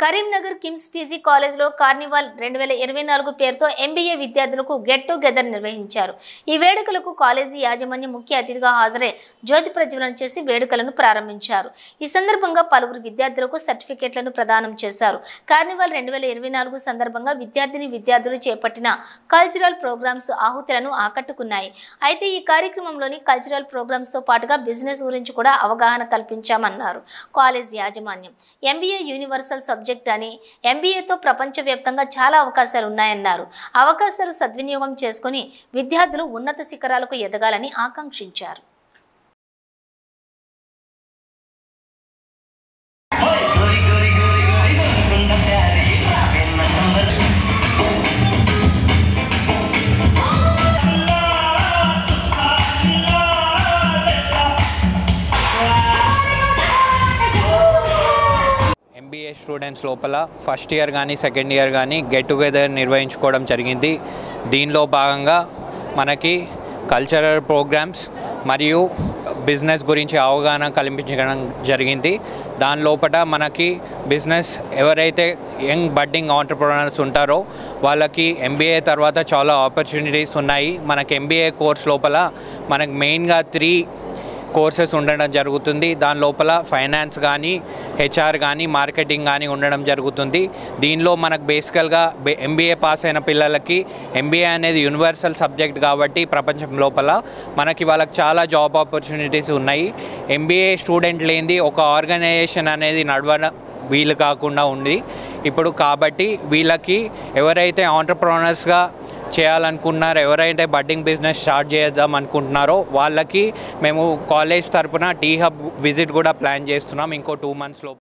Karimnagar KIMS PG కాలేజ్లో carnival 2024 పేరుతో MBA విద్యార్థులకు గెట్ టుగెదర్ నిర్వహించారు. ఈ వేడుకలకు కాలేజీ యాజమాన్యం ముఖ్య అతిథిగా హాజరై జ్యోతి ప్రజ్వలన చేసి వేడుకలను ప్రారంభించారు. ఈ సందర్భంగా పలువురు విద్యార్థులకు సర్టిఫికెట్లను ప్రదానం చేశారు. కార్నివాల్ 2024 సందర్భంగా విద్యార్థులు చేపట్టిన కల్చరల్ ప్రోగ్రామ్స్ ఆహుతులను ఆకట్టుకున్నాయి. అయితే ఈ కార్యక్రమంలోని కల్చరల్ ప్రోగ్రామ్స్ తో పాటుగా బిజినెస్ గురించి కూడా అవగాహన కల్పించామన్నారు కాలేజ్ యాజమాన్యం. ఎంబీఏ యూనివర్సల్ సబ్జెక్ట్ అని ఎంబీఏతో ప్రపంచవ్యాప్తంగా చాలా అవకాశాలు ఉన్నాయన్నారు. అవకాశాలు సద్వినియోగం చేసుకుని విద్యార్థులు ఉన్నత శిఖరాలకు ఎదగాలని ఆకాంక్షించారు. ఎంబీఏ స్టూడెంట్స్ లోపల ఫస్ట్ ఇయర్ కానీ సెకండ్ ఇయర్ కానీ గెట్ టుగెదర్ నిర్వహించుకోవడం జరిగింది. దీనిలో భాగంగా మనకి కల్చరల్ ప్రోగ్రామ్స్ మరియు బిజినెస్ గురించి అవగాహన కల్పించడం జరిగింది. దాని లోపల మనకి బిజినెస్ ఎవరైతే యంగ్ బడ్డింగ్ ఆంటర్‌ప్రెన్యూర్స్ ఉంటారో వాళ్ళకి ఎంబీఏ తర్వాత చాలా ఆపర్చునిటీస్ ఉన్నాయి. మనకి ఎంబీఏ కోర్స్ లోపల మనకు మెయిన్గా 3 కోర్సెస్ ఉండడం జరుగుతుంది. దాని లోపల ఫైనాన్స్ కానీ హెచ్ఆర్ కానీ మార్కెటింగ్ కానీ ఉండడం జరుగుతుంది. దీనిలో మనకు బేసికల్గా ఎంబీఏ పాస్ అయిన పిల్లలకి ఎంబీఏ అనేది యూనివర్సల్ సబ్జెక్ట్ కాబట్టి ప్రపంచం లోపల మనకి వాళ్ళకి చాలా జాబ్ ఆపర్చునిటీస్ ఉన్నాయి. ఎంబీఏ స్టూడెంట్ లేనిది ఒక ఆర్గనైజేషన్ అనేది నడవడం వీలు కాకుండా ఉంది ఇప్పుడు. కాబట్టి వీళ్ళకి ఎవరైతే ఆంటర్‌ప్రెన్యూర్స్గా చేయాలనుకుంటున్నారో, ఎవరైతే బడ్డింగ్ బిజినెస్ స్టార్ట్ చేద్దాం అనుకుంటున్నారో వాళ్ళకి మేము కాలేజ్ తరపున టీ హబ్ విజిట్ కూడా ప్లాన్ చేస్తున్నాం ఇంకో 2 monthsలో.